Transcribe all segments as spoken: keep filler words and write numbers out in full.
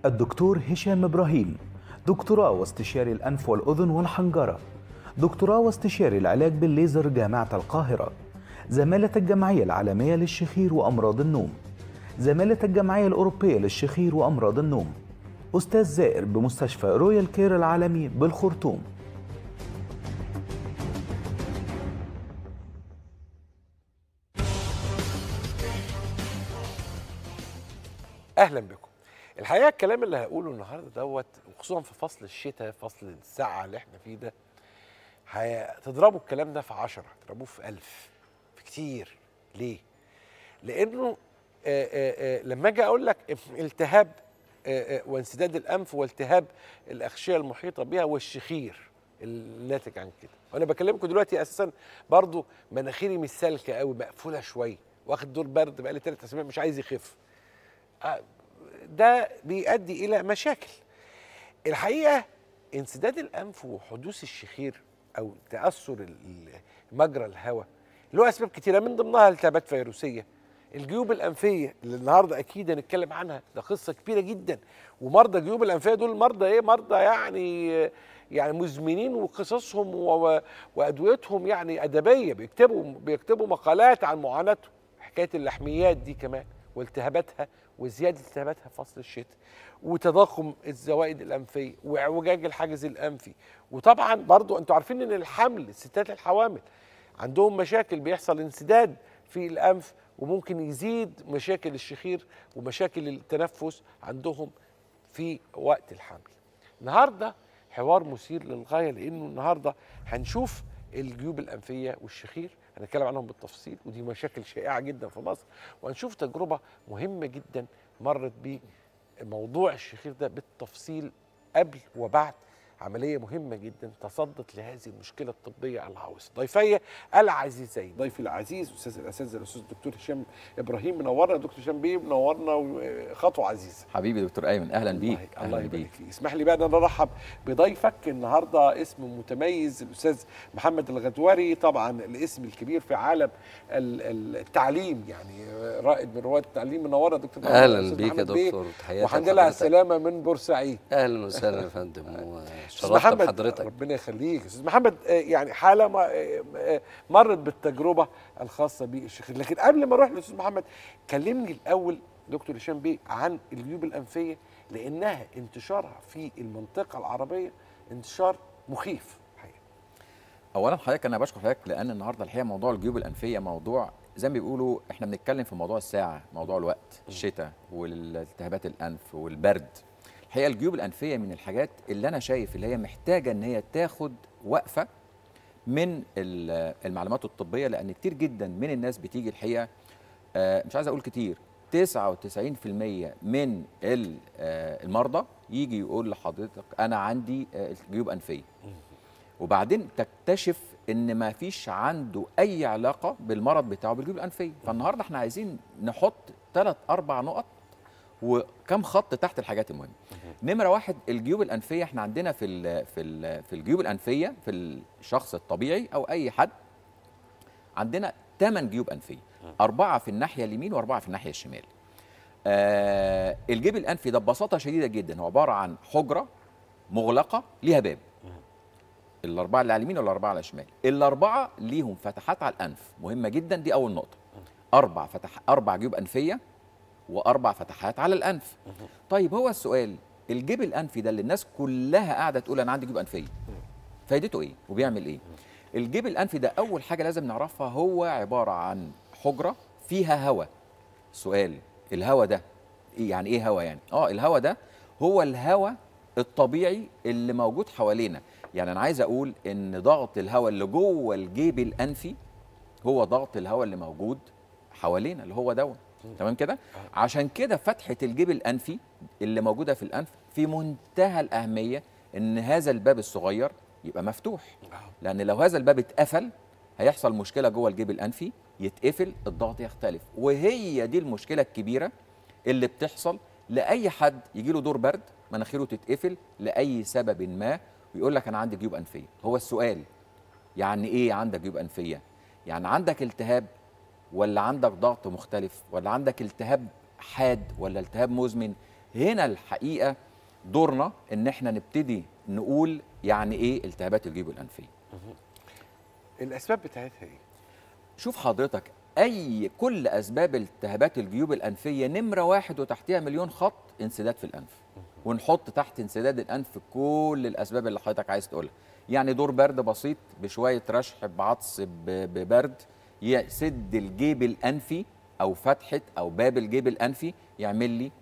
الدكتور هشام إبراهيم، دكتوراه واستشاري الأنف والأذن والحنجرة، دكتوراه واستشاري العلاج بالليزر جامعة القاهرة، زمالة الجمعية العالمية للشخير وأمراض النوم، زمالة الجمعية الأوروبية للشخير وأمراض النوم، أستاذ زائر بمستشفى رويال كير العالمي بالخرطوم. اهلا بكم. الحقيقه الكلام اللي هقوله النهارده دوت وخصوصا في فصل الشتاء، فصل السقعه اللي احنا فيه ده، هتضربوا الكلام ده في عشرة، هتضربوه في ألف، في كتير. ليه؟ لانه آآ آآ لما اجي اقول لك التهاب آآ وانسداد الانف والتهاب الاغشيه المحيطه بها والشخير الناتج عن كده، وانا بكلمكم دلوقتي اساسا برضو مناخيري مش سالكه قوي، مقفوله شويه، واخد دور برد بقالي ثلاث اسابيع مش عايز يخف. ده بيؤدي الى مشاكل. الحقيقه انسداد الانف وحدوث الشخير او تاثر مجرى الهواء له اسباب كتيره، من ضمنها التهابات فيروسيه، الجيوب الانفيه اللي النهارده اكيد هنتكلم عنها، ده قصه كبيره جدا. ومرضى الجيوب الانفيه دول مرضى ايه؟ مرضى يعني يعني مزمنين، وقصصهم وادويتهم يعني ادبيه، بيكتبوا بيكتبوا مقالات عن معاناتهم. حكايه اللحميات دي كمان والتهاباتها وزياده التهاباتها في فصل الشتاء، وتضخم الزوائد الانفيه واعوجاج الحاجز الانفي. وطبعا برضو انتوا عارفين ان الحمل، الستات الحوامل عندهم مشاكل، بيحصل انسداد في الانف وممكن يزيد مشاكل الشخير ومشاكل التنفس عندهم في وقت الحمل. النهارده حوار مثير للغايه، لانه النهارده هنشوف الجيوب الانفيه والشخير، هنتكلم عنهم بالتفصيل، ودي مشاكل شائعه جدا في مصر، وهنشوف تجربه مهمه جدا مرت بموضوع الشخير ده بالتفصيل قبل وبعد عمليه مهمه جدا تصدت لهذه المشكله الطبيه العويصه. ضيفي العزيزين، ضيفي العزيز استاذ الاساتذه الاستاذ الدكتور هشام ابراهيم، منورنا. دكتور هشام بيه منورنا، خطوه عزيزه. حبيبي دكتور ايمن، اهلا بيك. الله يبارك فيك. اسمح لي بقى ان انا ارحب بضيفك النهارده، اسم متميز، الاستاذ محمد الغدواري، طبعا الاسم الكبير في عالم التعليم، يعني رائد من رواد التعليم. منورنا دكتور. اهلا بيك يا دكتور، تحياتي وحمد لله على السلامه من بورسعيد. اهلا وسهلا يا فندم، شرفت بحضرتك. ربنا يخليك استاذ محمد. يعني حاله مرت بالتجربه الخاصه بالشخير، لكن قبل ما اروح للاستاذ محمد، كلمني الاول دكتور هشام بيه عن الجيوب الانفيه، لانها انتشارها في المنطقه العربيه انتشار مخيف حقيقة. اولا حضرتك انا بشكر حضرتك، لان النهارده الحقيقه موضوع الجيوب الانفيه موضوع زي ما بيقولوا احنا بنتكلم في موضوع الساعه، موضوع الوقت، الشتاء والالتهابات الانف والبرد. الحقيقه الجيوب الانفيه من الحاجات اللي انا شايف اللي هي محتاجه ان هي تاخد وقفه من المعلومات الطبيه، لان كتير جدا من الناس بتيجي الحقيقه مش عايز اقول كتير، تسعة وتسعين في المية من المرضى يجي يقول لحضرتك انا عندي جيوب انفيه، وبعدين تكتشف ان ما فيش عنده اي علاقه بالمرض بتاعه بالجيوب الانفيه. فالنهارده احنا عايزين نحط ثلاث اربع نقط وكم خط تحت الحاجات المهمه. نمره واحد، الجيوب الانفيه. احنا عندنا في ال في ال في الجيوب الانفيه في الشخص الطبيعي او اي حد عندنا ثمان جيوب انفيه، اربعه في الناحيه اليمين واربعه في الناحيه الشمال. آه الجيب الانفي ده ببساطه شديده جدا هو عباره عن حجره مغلقه ليها باب. الاربعه اللي على اليمين والاربعه على الشمال، الاربعه ليهم فتحات على الانف، مهمه جدا، دي اول نقطه. اربع فتح اربع جيوب انفيه واربع فتحات على الانف. طيب هو السؤال، الجيب الانفي ده اللي الناس كلها قاعده تقول انا عندي جيب انفيه، فايدته ايه وبيعمل ايه؟ الجيب الانفي ده اول حاجه لازم نعرفها هو عباره عن حجره فيها هواء. سؤال، الهواء ده إيه؟ يعني ايه هواء يعني؟ اه الهواء ده هو الهواء الطبيعي اللي موجود حوالينا. يعني انا عايز اقول ان ضغط الهواء اللي جوه الجيب الانفي هو ضغط الهواء اللي موجود حوالينا اللي هو دوت. تمام كده؟ عشان كده فتحه الجيب الانفي اللي موجوده في الانف في منتهى الاهميه ان هذا الباب الصغير يبقى مفتوح، لان لو هذا الباب اتقفل هيحصل مشكله جوه الجيب الانفي، يتقفل الضغط يختلف. وهي دي المشكله الكبيره اللي بتحصل لاي حد يجي له دور برد، مناخيره تتقفل لاي سبب ما ويقول لك انا عندي جيوب انفيه. هو السؤال يعني ايه عندك جيوب انفيه؟ يعني عندك التهاب ولا عندك ضغط مختلف ولا عندك التهاب حاد ولا التهاب مزمن؟ هنا الحقيقه دورنا ان احنا نبتدي نقول يعني ايه التهابات الجيوب الانفيه. الاسباب بتاعتها ايه؟ شوف حضرتك، اي كل اسباب التهابات الجيوب الانفيه نمره واحد وتحتها مليون خط انسداد في الانف، ونحط تحت انسداد الانف كل الاسباب اللي حضرتك عايز تقولها. يعني دور برد بسيط بشويه رشح بعطس ببرد يسد الجيب الانفي او فتحه او باب الجيب الانفي، يعمل لي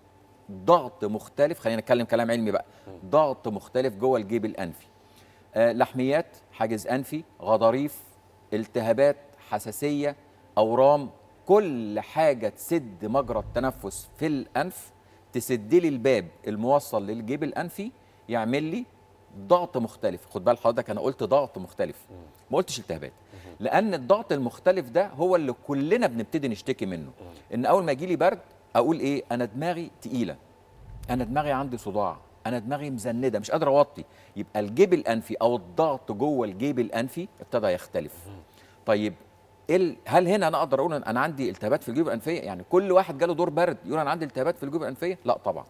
ضغط مختلف. خلينا نتكلم كلام علمي بقى، ضغط مختلف جوه الجيب الانفي. آه لحميات، حاجز انفي، غضاريف، التهابات، حساسيه، اورام، كل حاجه تسد مجرى التنفس في الانف، تسد لي الباب الموصل للجيب الانفي، يعمل لي ضغط مختلف. خد بال حضرتك، انا قلت ضغط مختلف، ما قلتش التهابات، لان الضغط المختلف ده هو اللي كلنا بنبتدي نشتكي منه. ان اول ما يجي لي برد اقول ايه؟ انا دماغي تقيله، انا دماغي عندي صداع، انا دماغي مزنده، مش قادر اوطي. يبقى الجيب الانفي او الضغط جوه الجيب الانفي ابتدى يختلف. طيب ال... هل هنا انا اقدر اقول ان انا عندي التهابات في الجيوب الانفيه؟ يعني كل واحد جاله دور برد يقول انا عندي التهابات في الجيوب الانفيه؟ لا طبعا.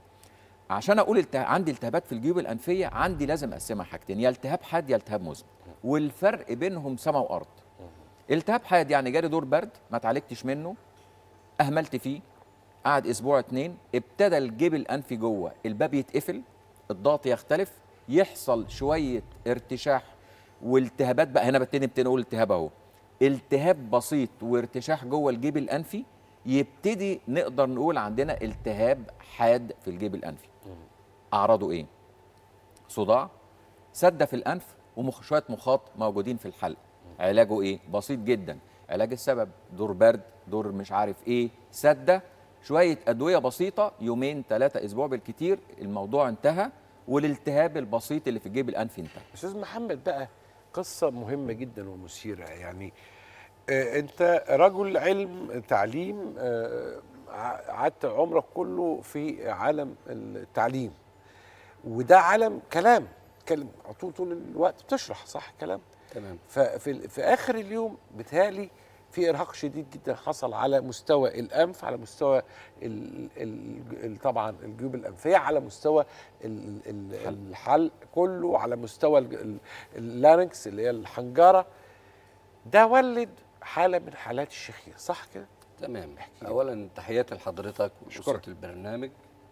عشان اقول الته... عندي التهابات في الجيوب الانفيه، عندي لازم اقسمها حاجتين، يا التهاب حاد يا التهاب مزمن، والفرق بينهم سما وارض. التهاب حاد يعني جالي دور برد ما اتعالجتش منه، اهملت فيه، قعد اسبوع اتنين، ابتدى الجيب الانفي جوه الباب يتقفل، الضغط يختلف، يحصل شويه ارتشاح والتهابات. بقى هنا ببتدي نبتدي نقول التهاب اهو، التهاب بسيط وارتشاح جوه الجيب الانفي، يبتدي نقدر نقول عندنا التهاب حاد في الجيب الانفي. اعراضه ايه؟ صداع، سده في الانف، وشويه مخاط موجودين في الحلق. علاجه ايه؟ بسيط جدا. علاج السبب دور برد، دور مش عارف ايه، سده، شويه ادويه بسيطه، يومين ثلاثه اسبوع بالكتير، الموضوع انتهى، والالتهاب البسيط اللي في الجيب الانفي انتهى. استاذ محمد بقى، قصه مهمه جدا ومثيره. يعني آه انت رجل علم تعليم، آه قعدت عمرك كله في عالم التعليم، وده عالم كلام، تتكلم طول طول الوقت بتشرح، صح كلام؟ تمام. ففي في اخر اليوم بيتهيألي في ارهاق شديد جدا حصل على مستوى الانف، على مستوى ال ال ال طبعا الجيوب الانفيه، على مستوى ال ال الحلق كله، على مستوى اللارنكس اللي هي الحنجره. ده ولد حاله من حالات الشخير، صح كده؟ تمام. اولا تحياتي لحضرتك واسره البرنامج،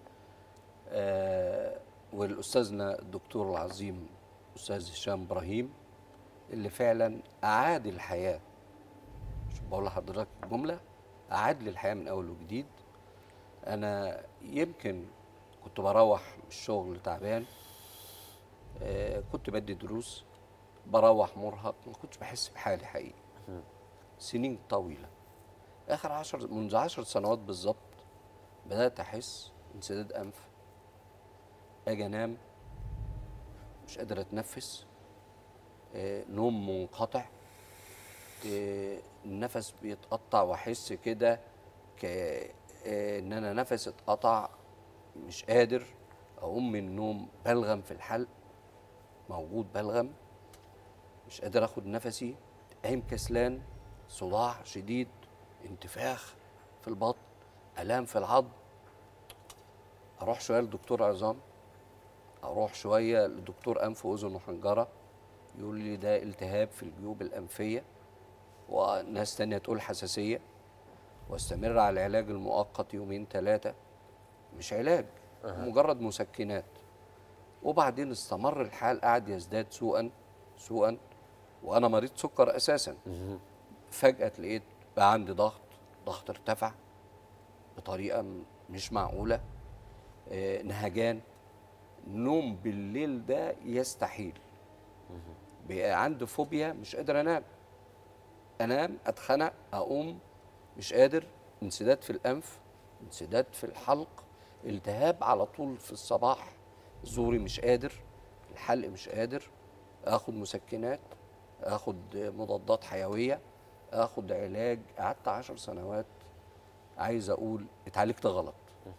آه والاستاذنا الدكتور العظيم استاذ هشام ابراهيم، اللي فعلا اعاد الحياه. مش بقول لحضرتك جمله، اعاد لي الحياه من اول وجديد. انا يمكن كنت بروح من الشغل تعبان، آه كنت بدي دروس، بروح مرهق، ما كنتش بحس بحالي حقيقي. سنين طويله، اخر عشر منذ عشر سنوات بالظبط بدات احس انسداد انف، اجي انام مش قادر اتنفس، آه نوم منقطع، آه النفس بيتقطع، واحس كده ك آه ان انا نفسي اتقطع، مش قادر اقوم من النوم، بلغم في الحلق، موجود بلغم، مش قادر اخد نفسي، قايم كسلان، صداع شديد، انتفاخ في البطن، الام في العظم. اروح شويه لدكتور عظام، اروح شويه لدكتور انف واذن وحنجره، يقول لي ده التهاب في الجيوب الانفيه، وناس تانية تقول حساسيه، واستمر على العلاج المؤقت يومين ثلاثه، مش علاج، أه. مجرد مسكنات. وبعدين استمر الحال، قعد يزداد سوءا سوءا، وانا مريض سكر اساسا. أه. فجاه لقيت بقى عندي ضغط، ضغط ارتفع بطريقه مش معقوله، آه نهجان، نوم بالليل ده يستحيل، بقى عندي فوبيا، مش قادر انام، انام اتخنق، اقوم مش قادر، انسداد في الانف، انسداد في الحلق، التهاب على طول في الصباح، زوري مش قادر، الحلق مش قادر، اخد مسكنات، اخد مضادات حيويه، اخد علاج. قعدت عشر سنوات عايز اقول اتعالجت غلط،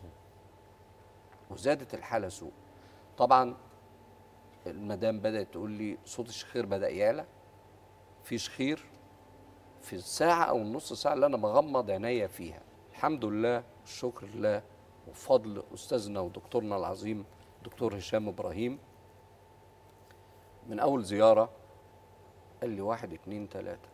وزادت الحاله سوء. طبعا المدام بدات تقول لي صوت الشخير بدا يعلى، في شخير في الساعه او النص ساعه اللي انا بغمض عينيا فيها. الحمد لله والشكر لله وبفضل استاذنا ودكتورنا العظيم دكتور هشام ابراهيم. من اول زياره قال لي واحد اتنين تلاته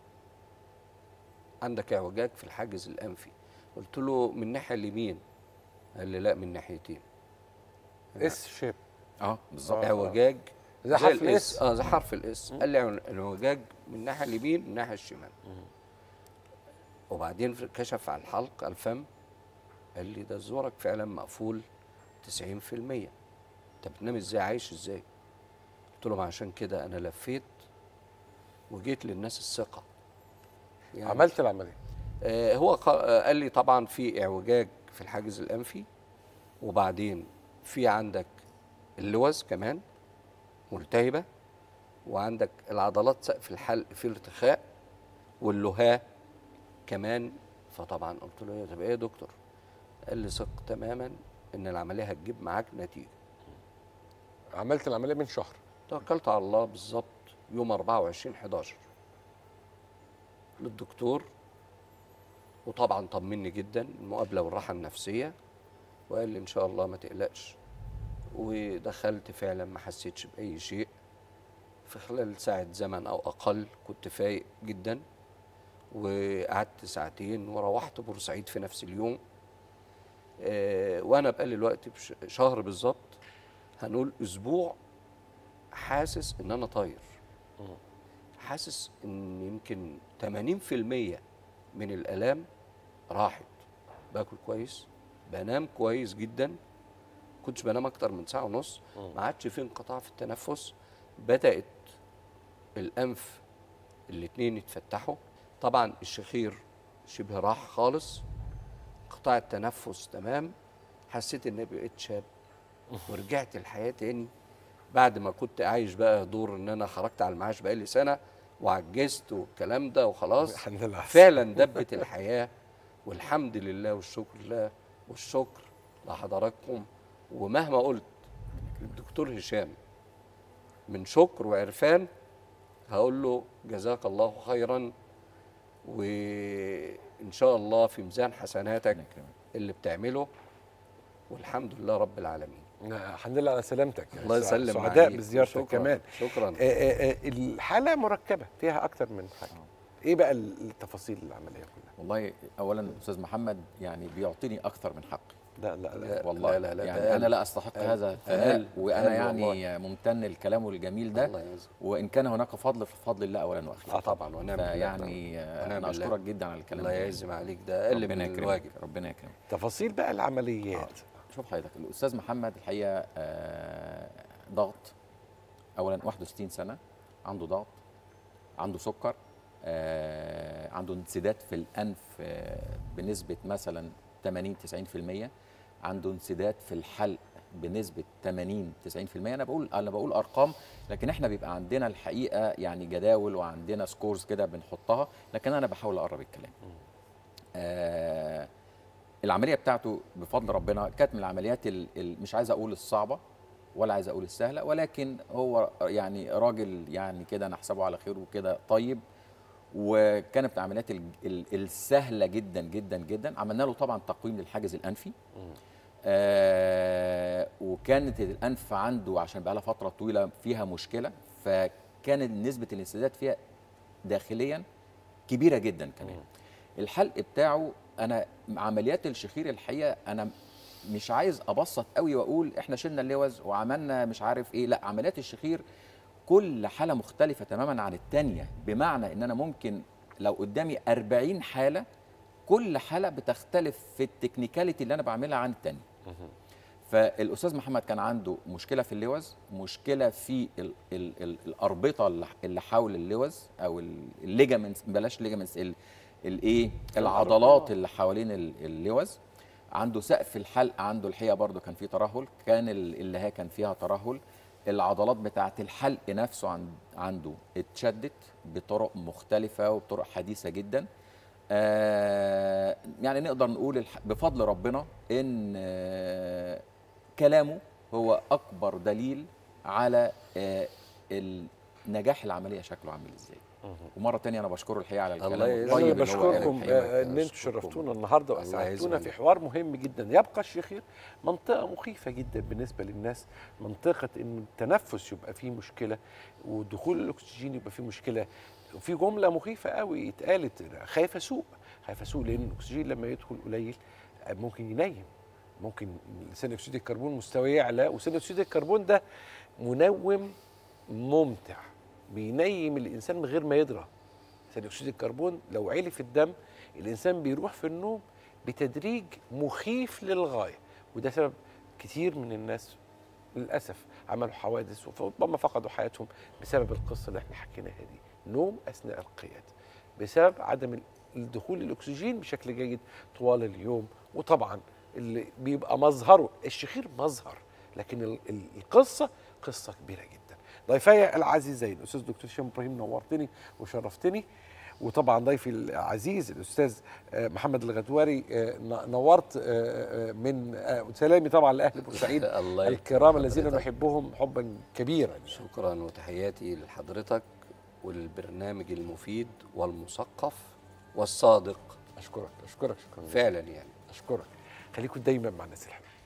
عندك اعوجاج في الحاجز الانفي. قلت له من الناحيه اليمين. قال لي لا من ناحيتين. اس شيب. اه بالظبط. اعوجاج زي حرف الاس. الاس. اه زي حرف الاس. قال لي الاعوجاج من الناحيه اليمين من الناحيه الشمال. وبعدين كشف على الحلق الفم. قال لي ده زورك فعلا مقفول تسعين في المية. انت بتنام ازاي عايش ازاي؟ قلت له ما عشان كده انا لفيت وجيت للناس الثقه. يعني عملت العمليه. آه هو آه قال لي طبعا في اعوجاج في الحاجز الانفي، وبعدين في عندك اللوز كمان ملتهبه، وعندك العضلات سقف الحلق في ارتخاء، واللهاه كمان. فطبعا قلت له طب ايه يا دكتور؟ قال لي ثق تماما ان العمليه هتجيب معاك نتيجه. عملت العمليه من شهر. توكلت على الله بالظبط يوم أربعة وعشرين حداشر للدكتور، وطبعا طمني جدا المقابله والراحه النفسيه، وقال لي ان شاء الله ما تقلقش. ودخلت فعلا ما حسيتش باي شيء. في خلال ساعه زمن او اقل كنت فايق جدا، وقعدت ساعتين وروحت بورسعيد في نفس اليوم. آه وانا بقالي الوقت شهر بالظبط، هنقول اسبوع، حاسس ان انا طاير. حاسس ان يمكن ثمانين في المية من الالام راحت. باكل كويس، بنام كويس جدا، كنتش بنام اكتر من ساعه ونص، ما عادش في انقطاع في التنفس. بدات الانف الاثنين يتفتحوا، طبعا الشخير شبه راح خالص، قطاع التنفس تمام. حسيت اني بقيت شاب ورجعت الحياه تاني، بعد ما كنت عايش بقى دور ان انا خرجت على المعاش بقالي سنه وعجزت والكلام ده وخلاص. الحمد لله. فعلا دبت الحياه، والحمد لله والشكر لله والشكر لحضراتكم. ومهما قلت الدكتور هشام من شكر وعرفان، هقول له جزاك الله خيرا، وإن شاء الله في ميزان حسناتك اللي بتعمله، والحمد لله رب العالمين. الحمد لله على سلامتك. الله يسلم. سعداء بزيارتك شكرا. كمان. شكرا. آآ آآ الحالة مركبة فيها أكتر من حاجة. إيه بقى التفاصيل العملية كلها؟ والله اولا استاذ محمد يعني بيعطيني اكثر من حقي. لا لا لا والله لا لا لا يعني انا لا استحق هذا الثناء، وانا يعني ممتن لكلامه الجميل ده. الله يعزك. وان كان هناك فضل ففضل الله اولا واخيرا. اه طبعا ونعم بالله. يعني انا اشكرك جدا على الكلام الله ده. يعزم عليك، ده اقل من الواجب. ربنا يكرمك. تفاصيل بقى العمليات. آه. شوف حضرتك الاستاذ محمد الحقيقه آه ضغط، اولا واحد وستين سنه، عنده ضغط، عنده سكر، آه عنده انسداد في الانف آه بنسبه مثلا ثمانين تسعين في المية، عنده انسداد في الحلق بنسبه ثمانين تسعين في المية. انا بقول انا بقول ارقام، لكن احنا بيبقى عندنا الحقيقه يعني جداول وعندنا سكورز كده بنحطها، لكن انا بحاول اقرب الكلام. آه العمليه بتاعته بفضل ربنا كانت من العمليات مش عايز اقول الصعبه ولا عايز اقول السهله، ولكن هو يعني راجل يعني كده نحسبه على خير وكده طيب، وكانت من العمليات السهله جدا جدا جدا. عملنا له طبعا تقويم للحاجز الانفي، آه وكانت الانف عنده عشان بقى لها فتره طويله فيها مشكله، فكانت نسبه الانسداد فيها داخليا كبيره جدا كمان. مم. الحلق بتاعه انا عمليات الشخير الحقيقه انا مش عايز ابسط قوي واقول احنا شلنا اللوز وعملنا مش عارف ايه، لا، عمليات الشخير كل حاله مختلفه تماما عن الثانيه، بمعنى ان انا ممكن لو قدامي أربعين حاله كل حاله بتختلف في التكنيكاليتي اللي انا بعملها عن الثانيه. فالاستاذ محمد كان عنده مشكله في اللوز، مشكله في ال ال ال الاربطه اللي حول اللوز او الليجامنتس، بلاش ليجامنتس، الايه العضلات اللي حوالين اللوز. عنده سقف الحلق عنده الحقيقه برضو كان فيه ترهل، كان اللي هي كان فيها ترهل. العضلات بتاعه الحلق نفسه عنده اتشدت بطرق مختلفه وبطرق حديثه جدا. آه يعني نقدر نقول بفضل ربنا ان آه كلامه هو اكبر دليل على آه النجاح العمليه شكله عامل ازاي. ومره تانية انا بشكره الحقيقه على الكلام الله الطيب انا اللي هو بشكركم قاله الحقيقة. آه، ان انتم أشكركم. شرفتونا النهارده الله واسعدتونا في يعزك. حوار مهم جدا. يبقى الشخير منطقه مخيفه جدا بالنسبه للناس، منطقه ان التنفس يبقى فيه مشكله ودخول الاكسجين يبقى فيه مشكله. وفي جمله مخيفه قوي اتقالت، خايف اسوق، خايف اسوق لان الاكسجين لما يدخل قليل ممكن ينيم، ممكن ثاني اكسيد الكربون مستواه يعلى، وثاني اكسيد الكربون ده منوم ممتع بينيم الانسان من غير ما يدرى. ثاني اكسيد الكربون لو عالي في الدم الانسان بيروح في النوم بتدريج مخيف للغايه، وده سبب كتير من الناس للاسف عملوا حوادث وربما فقدوا حياتهم بسبب القصه اللي احنا حكيناها دي، نوم اثناء القياده بسبب عدم الدخول الاكسجين بشكل جيد طوال اليوم. وطبعا اللي بيبقى مظهره الشخير مظهر، لكن ال- ال- القصه قصه كبيره جدا. ضيفي العزيزين الاستاذ دكتور هشام ابراهيم، نورتني وشرفتني، وطبعا ضيفي العزيز الاستاذ آه، محمد الغدواري، آه، ن- نورت آه، آه، من آه، سلامي طبعا لاهل بورسعيد الله الكرام يكرم الذين حضرتك. نحبهم حبا كبيرا. شكرا وتحياتي لحضرتك وللبرنامج المفيد والمثقف والصادق اشكرك اشكرك شكرا فعلا يعني. اشكرك. خليكم دايما مع الناس الحلوه.